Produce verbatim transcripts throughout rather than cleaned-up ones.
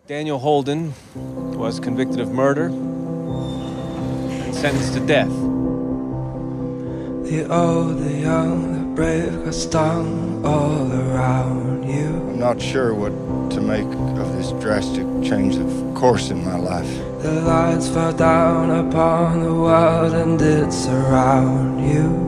Daniel Holden was convicted of murder and sentenced to death. The old, the young, the brave got stung all around you. I'm not sure what to make of this drastic change of course in my life. The lights fell down upon the world and did surround you.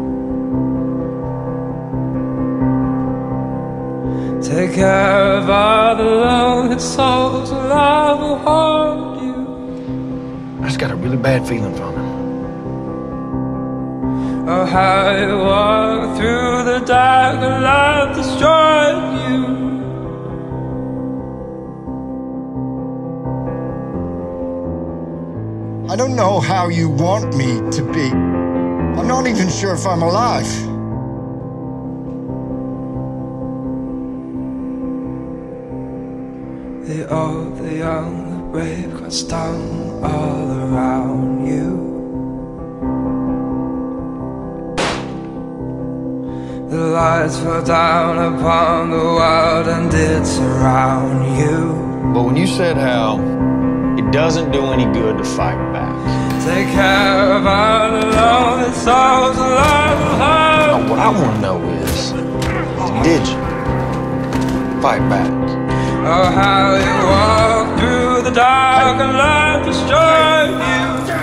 Take care of all the lonely souls alive will haunt you. I just got a really bad feeling from him. Oh, how you walk through the dark and life destroyed you. I don't know how you want me to be. I'm not even sure if I'm alive. The old, the young, the brave got stung all around you. The lights fell down upon the world and did surround you. But when you said how it doesn't do any good to fight back. Take care of all the lonely souls alive will haunt you. What I want to know is, did you fight back? Oh, how you walk through the dark and life destroyed you.